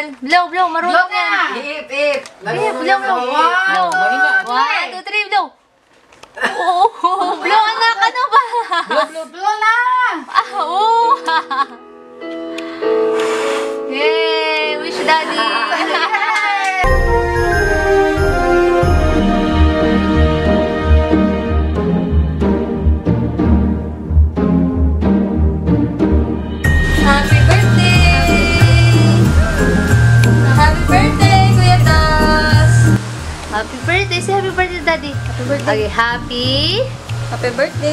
Blow, blow. Marunong yan. Ip. Blow, blow. Blow. 1, 2, 3, blow. Oh, blow anak. Ano ba? Blow na! Oh. Yay! Wish daddy. Happy birthday! Happy birthday, Kuya Tas! Happy birthday! Say happy birthday, Daddy. Happy birthday. Okay, Happy birthday,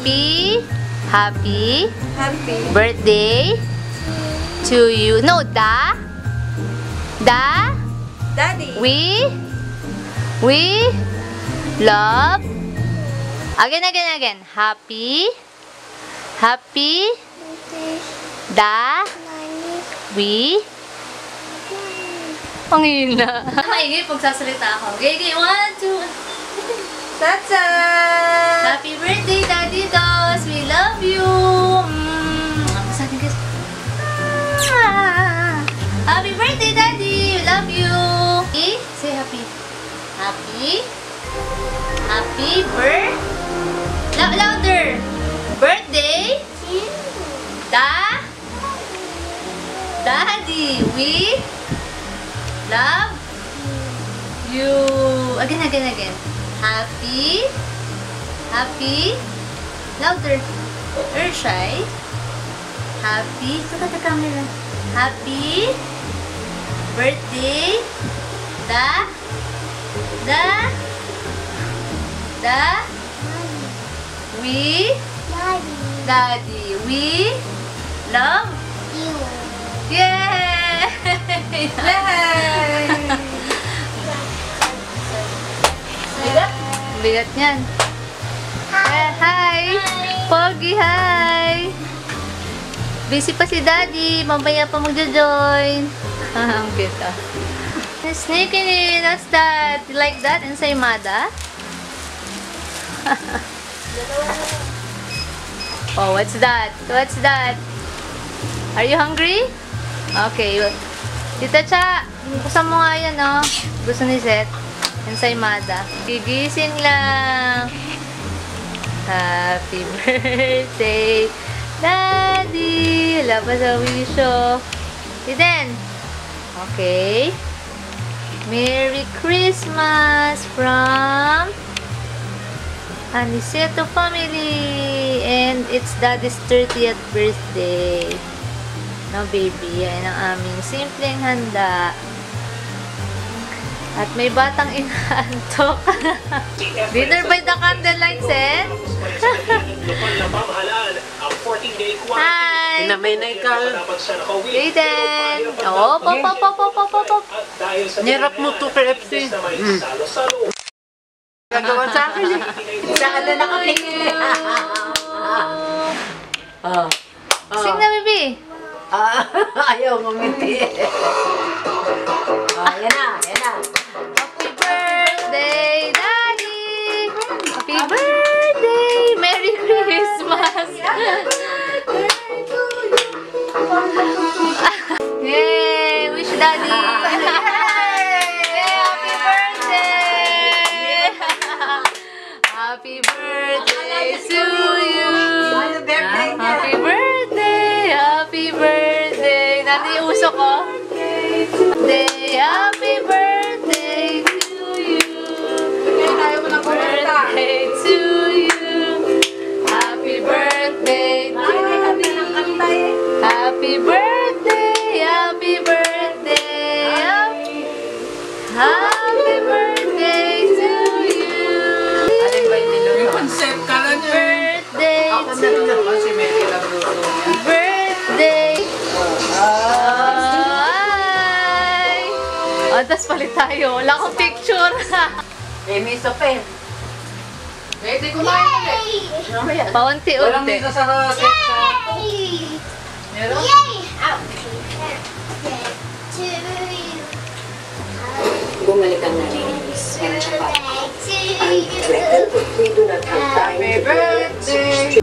happy Happy. birthday to you. No, Daddy. we love. Again. Happy. We. Ang hina. Maingay pag sasalita ako. Okay, 1, 2. Tata! Happy birthday, Daddy Dos! We love you! Sabi guys. Happy birthday, Daddy! We love you! Say happy. Happy louder! Birthday! Daddy! We love you! Again. Happy, louder, shy, happy, look at the camera, happy birthday, Daddy, we love you. Yay! Bigat niyan. Hi! Pogi, hi! Busy pa si Daddy. Mamaya pa magjo-join. Ang cute ah. Sneaking in. What's that? You like that? Ensaymada? Oh, what's that? Are you hungry? Okay. Tita Cha, buksan mo nga yan, oh. Gusto ni Seth. Ensaymada. Gigising lang. Happy birthday, Daddy. Wala pa sa wisho. Eden. Okay. Merry Christmas from Aniceto family. And it's Daddy's 30th birthday. No, baby. Yan ang aming simpleng handa. At may batang inaantok. Dinner by the candlelight, Sen? Hi! Kinamay na ikaw. Aiden! Oh, pop. Nirap mo to KFC. Gagawa sa akin eh. Saan na nakatingin? Sing na, baby! Ayaw ngumiti. Yan na. Happy birthday, Daddy! Happy birthday! Merry Christmas! Yay! Wish Daddy! Yay! Happy birthday! Happy birthday to you! Happy birthday! Naniuso ko? Happy birthday to you! Birthday to you! Happy birthday to you! Happy birthday! Happy birthday! Happy birthday to you! Concept ka lang niya. Birthday Ako na rin naman si Mary Labruto niya. birthday! Hi! Tapos palit tayo. Wala akong picture. May pen. Pwede kumain ulit. Mamaya. Walang Paunti-unti. dito sa cake. Meron? Bumalik ang narinis. Meron siya pa. I regret that we do not have time Happy to birthday!